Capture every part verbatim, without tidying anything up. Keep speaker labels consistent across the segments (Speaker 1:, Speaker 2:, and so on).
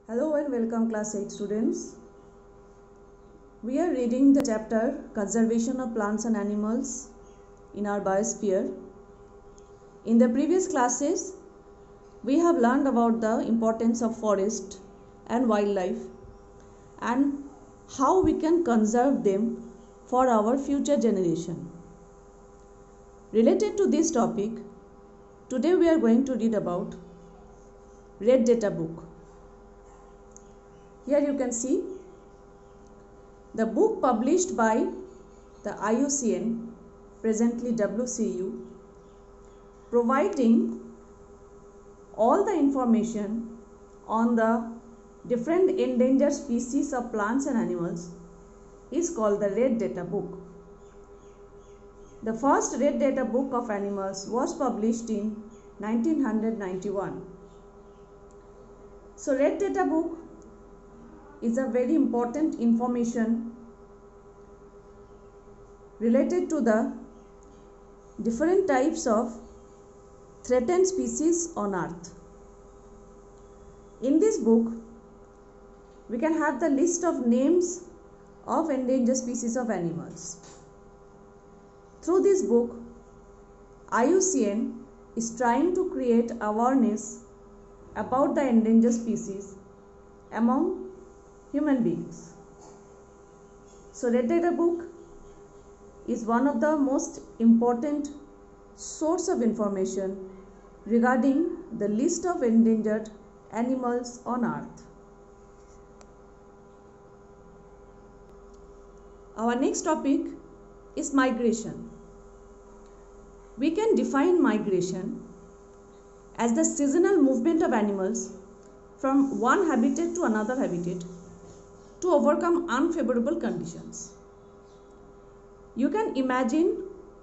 Speaker 1: Hello and welcome class eight students. We are reading the chapter Conservation of Plants and Animals in our Biosphere. In the previous classes, we have learned about the importance of forest and wildlife and how we can conserve them for our future generation. Related to this topic, today we are going to read about Red Data Book. Here you can see the book published by the I U C N, presently W C U, providing all the information on the different endangered species of plants and animals is called the Red Data Book. The first Red Data Book of Animals was published in nineteen ninety-one. So Red Data Book is a very important information related to the different types of threatened species on earth. In this book, we can have the list of names of endangered species of animals. Through this book, I U C N is trying to create awareness about the endangered species among human beings. So Red Data Book is one of the most important source of information regarding the list of endangered animals on earth. Our next topic is migration. We can define migration as the seasonal movement of animals from one habitat to another habitat to overcome unfavorable conditions. You can imagine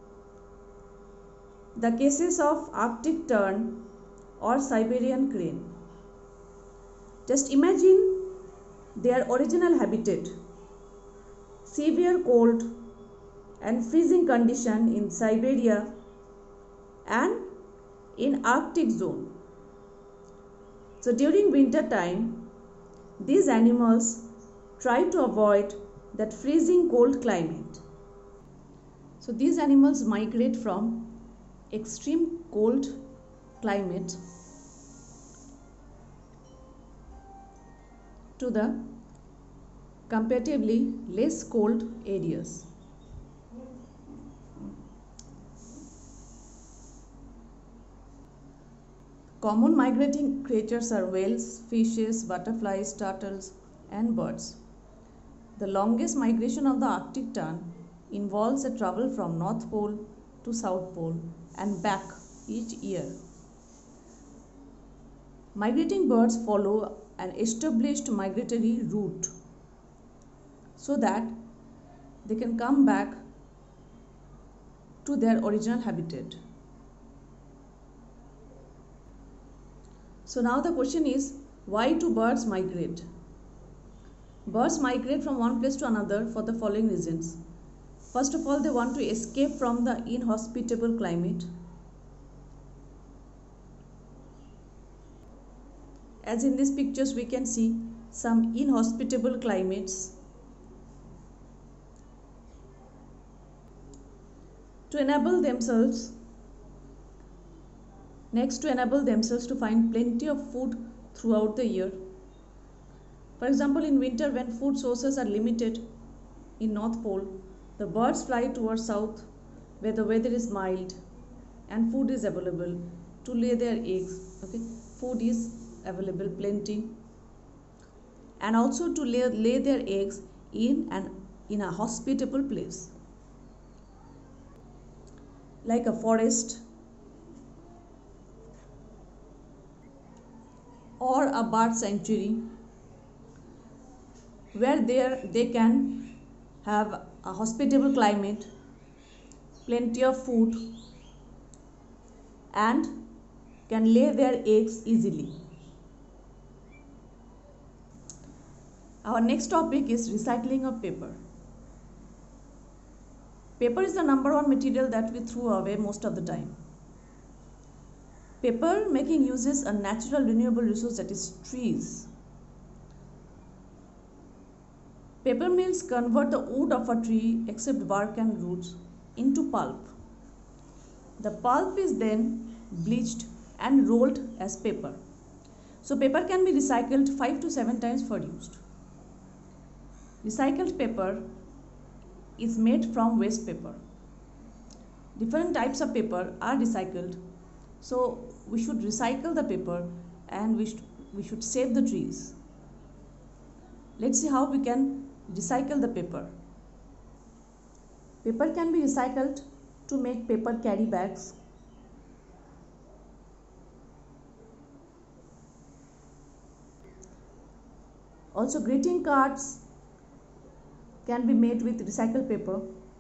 Speaker 1: the cases of Arctic tern or Siberian crane. Just imagine their original habitat, severe cold and freezing condition in Siberia and in Arctic zone. So during winter time, these animals try to avoid that freezing cold climate. So these animals migrate from extreme cold climate to the comparatively less cold areas. Common migrating creatures are whales, fishes, butterflies, turtles, and birds. The longest migration of the Arctic tern involves a travel from North Pole to South Pole and back each year. Migrating birds follow an established migratory route so that they can come back to their original habitat. So now the question is, why do birds migrate? Birds migrate from one place to another for the following reasons. First of all, they want to escape from the inhospitable climate. As in these pictures, we can see some inhospitable climates. To enable themselves, next to enable themselves to find plenty of food throughout the year. For example, in winter when food sources are limited in North Pole, the birds fly towards south where the weather is mild and food is available to lay their eggs. Okay, food is available plenty, and also to lay, lay their eggs in an in a hospitable place like a forest or a bird sanctuary, where there they can have a hospitable climate, plenty of food, and can lay their eggs easily. Our next topic is recycling of paper. Paper is the number one material that we throw away most of the time. Paper making uses a natural renewable resource, that is trees. Paper mills convert the wood of a tree, except bark and roots, into pulp. The pulp is then bleached and rolled as paper. So paper can be recycled five to seven times for use. Recycled paper is made from waste paper. Different types of paper are recycled. So we should recycle the paper and we should, we should save the trees. Let's see how we can recycle the paper. Paper can be recycled to make paper carry bags. Also, greeting cards can be made with recycled paper.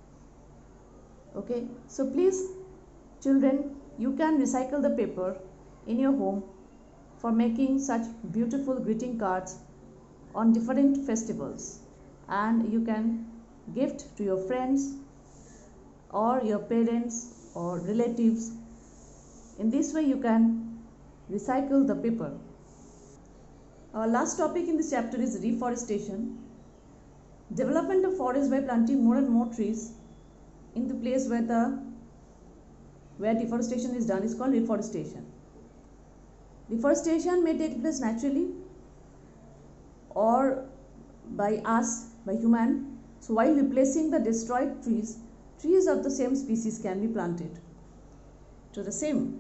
Speaker 1: Okay, so please children, you can recycle the paper in your home for making such beautiful greeting cards on different festivals, and you can gift to your friends or your parents or relatives. In this way you can recycle the paper. Our last topic in this chapter is reforestation. Development of forest by planting more and more trees in the place where the where deforestation is done is called reforestation. Deforestation may take place naturally or by us, by human. So while replacing the destroyed trees, trees of the same species can be planted to the same.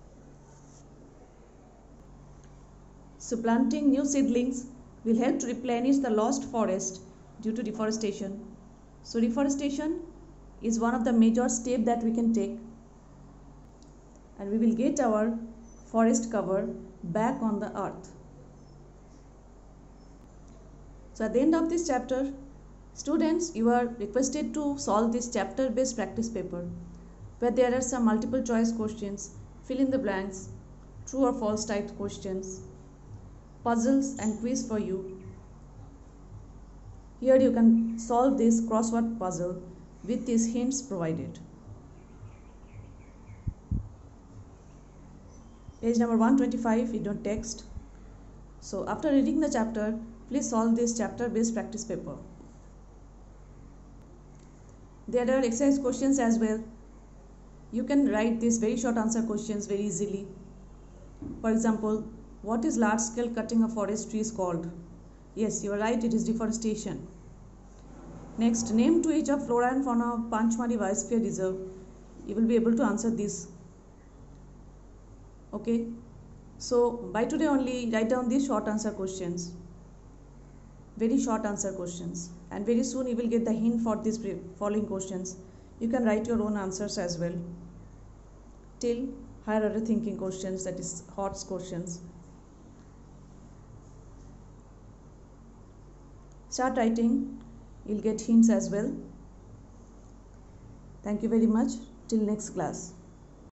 Speaker 1: So planting new seedlings will help to replenish the lost forest due to deforestation. So reforestation is one of the major steps that we can take, and we will get our forest cover back on the earth. So at the end of this chapter, students, you are requested to solve this chapter based practice paper where there are some multiple choice questions, fill in the blanks, true or false type questions, puzzles and quiz for you. Here you can solve this crossword puzzle with these hints provided. Page number one twenty-five, you don't text. So after reading the chapter, please solve this chapter based practice paper. There are exercise questions as well. You can write these very short answer questions very easily. For example, what is large scale cutting of forest trees called? Yes, you are right, it is deforestation. Next, name to each of flora and fauna of Panchmari Biosphere Reserve. You will be able to answer this. Okay, so by today only write down these short answer questions. Very short answer questions, and very soon you will get the hint for these following questions. You can write your own answers as well. Till higher order thinking questions, that is H O T S questions. Start writing, you'll get hints as well. Thank you very much. Till next class.